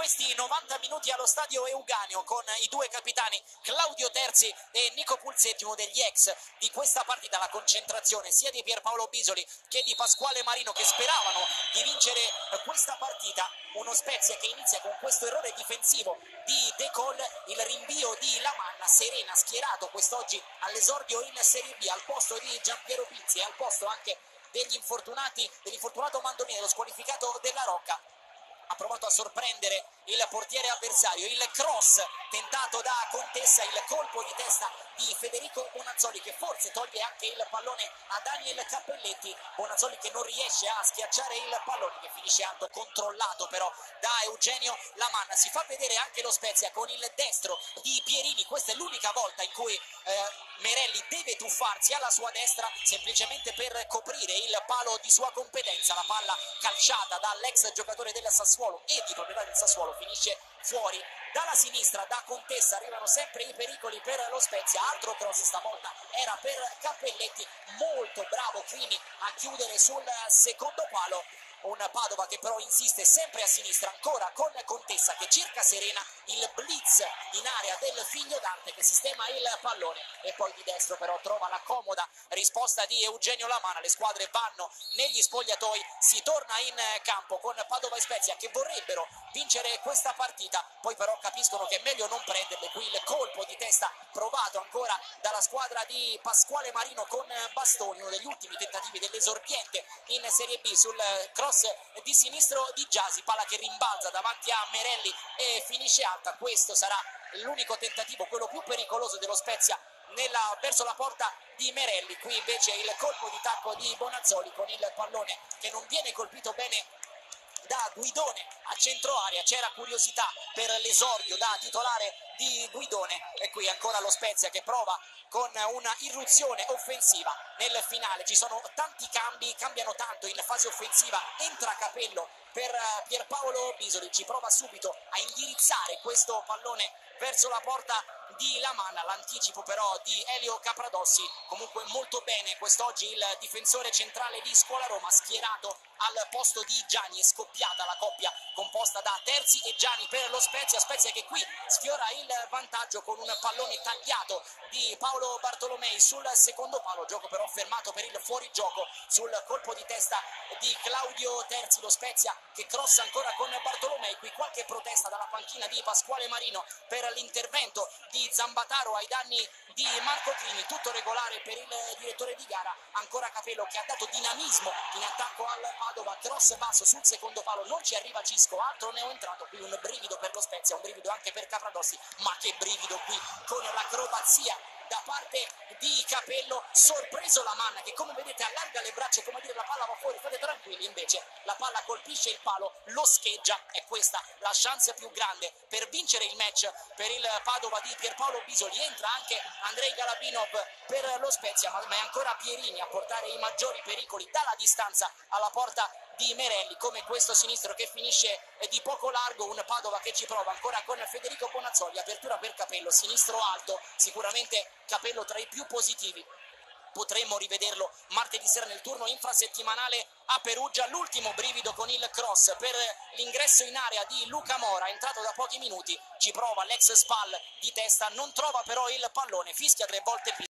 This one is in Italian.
questi 90 minuti allo stadio Euganeo con i due capitani Claudio Terzi e Nico Pulsetti, uno degli ex di questa partita. La concentrazione sia di Pierpaolo Bisoli che di Pasquale Marino, che speravano di vincere questa partita. Uno Spezia che inizia con questo errore difensivo di De Col, il rinvio di Lamanna. Serena schierato quest'oggi all'esordio in Serie B al posto di Giampiero Pizzi e al posto anche dell'infortunato Mandolini, lo squalificato della Rocca. Ha provato a sorprendere il portiere avversario, il cross tentato da Contessa, il colpo di testa di Federico Bonazzoli che forse toglie anche il pallone a Daniel Cappelletti. Bonazzoli che non riesce a schiacciare il pallone, che finisce alto, controllato però da Eugenio Lamanna. Si fa vedere anche lo Spezia con il destro di Pierini. Questa è l'unica volta in cui Merelli deve tuffarsi alla sua destra semplicemente per coprire il palo di sua competenza. La palla calciata dall'ex giocatore del Sassuolo e di proprietà del Sassuolo finisce fuori. Dalla sinistra, da Contessa, arrivano sempre i pericoli per lo Spezia. Altro cross, stavolta era per Cappelletti, molto bravo Crimi a chiudere sul secondo palo. Un Padova che però insiste sempre a sinistra, ancora con Contessa che cerca Serena, il blitz in area del figlio Dante che sistema il pallone, e poi di destro però trova la comoda risposta di Eugenio Lamanna. Le squadre vanno negli spogliatoi, si torna in campo con Padova e Spezia che vorrebbero vincere questa partita, poi però capiscono che è meglio non prenderle. Qui il colpo di testa provato ancora dalla squadra di Pasquale Marino con Bastoni, uno degli ultimi tentativi dell'esordiente in Serie B sul cross di sinistro di Gyasi, palla che rimbalza davanti a Merelli e finisce alta. Questo sarà l'unico tentativo, quello più pericoloso dello Spezia verso la porta di Merelli. Qui invece il colpo di tacco di Bonazzoli con il pallone che non viene colpito bene da Guidone a centro area. C'era curiosità per l'esordio da titolare di Guidone, e qui ancora lo Spezia che prova con una irruzione offensiva nel finale. Ci sono tanti cambi, cambiano tanto in fase offensiva. Entra Capello per Pierpaolo Bisoli, ci prova subito a indirizzare questo pallone verso la porta di Lamanna. L'anticipo però di Elio Capradossi. Comunque molto bene quest'oggi il difensore centrale di Scuola Roma, schierato al posto di Gianni. È scoppiata la coppia composta da Terzi e Gianni per lo Spezia. Spezia che qui sfiora il vantaggio con un pallone tagliato di Paolo Bartolomei sul secondo palo, gioco però fermato per il fuorigioco sul colpo di testa di Claudio Terzi. Lo Spezia che crossa ancora con Bartolomei. Qui qualche protesta dalla panchina di Pasquale Marino per l'intervento di Zambataro ai danni di Marco Crimi. Tutto regolare per il direttore di gara. Ancora Capello che ha dato dinamismo in attacco al Padova, cross basso sul secondo palo, non ci arriva Cisco, altro neoentrato. Qui un brivido per lo Spezia, un brivido anche per Capradossi, ma che brivido qui con l'acrobazia da parte di Capello. Sorpreso Lamanna che, come vedete, allarga le braccia, come dire la palla va fuori, state tranquilli. Invece la palla colpisce il palo, lo scheggia. È questa la chance più grande per vincere il match per il Padova di Pierpaolo Bisoli. Entra anche Andrei Galabinov per lo Spezia, ma è ancora Pierini a portare i maggiori pericoli dalla distanza alla porta di Merelli, come questo sinistro che finisce di poco largo. Un Padova che ci prova ancora con Federico Bonazzoli, apertura per Capello, sinistro alto, sicuramente Capello tra i più positivi. Potremmo rivederlo martedì sera nel turno infrasettimanale a Perugia. L'ultimo brivido con il cross per l'ingresso in area di Luca Mora, entrato da pochi minuti. Ci prova l'ex Spal di testa, non trova però il pallone, fischia 3 volte